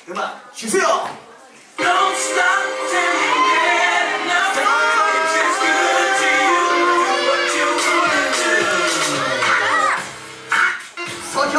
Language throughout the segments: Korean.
음악 주세요. Don't stop till you get enough. If it's good to you, do what you wanna do. 서현.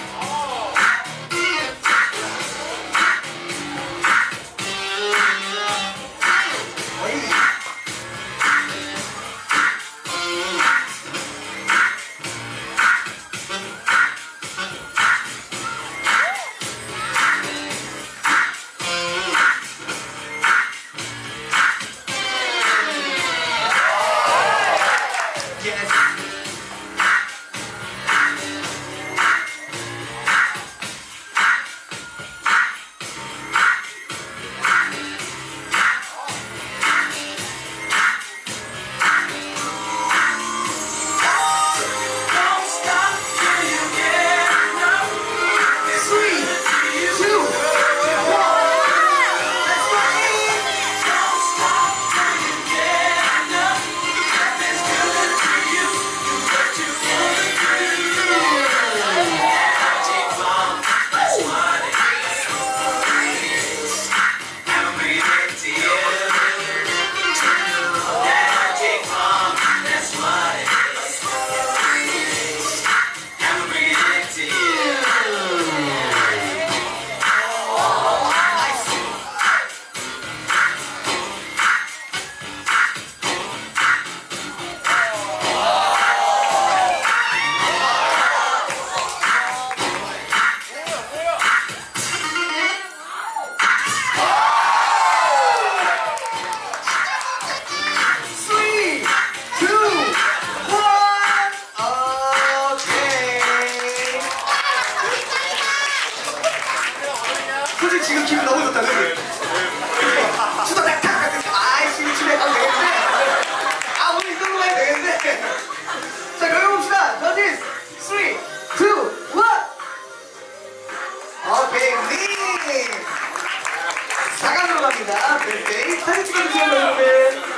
지금 기분 너무 좋다, 그치? 수다 탁탁! 아이씨, 집에 가면 되겠는데? 아, 오늘 이걸로 가야 되겠는데? 자, 그럼 해봅시다. 저지 3, 2, 1! 오케이, 리! 4강으로 갑니다. 네, 사진 찍어주세요, 여러분.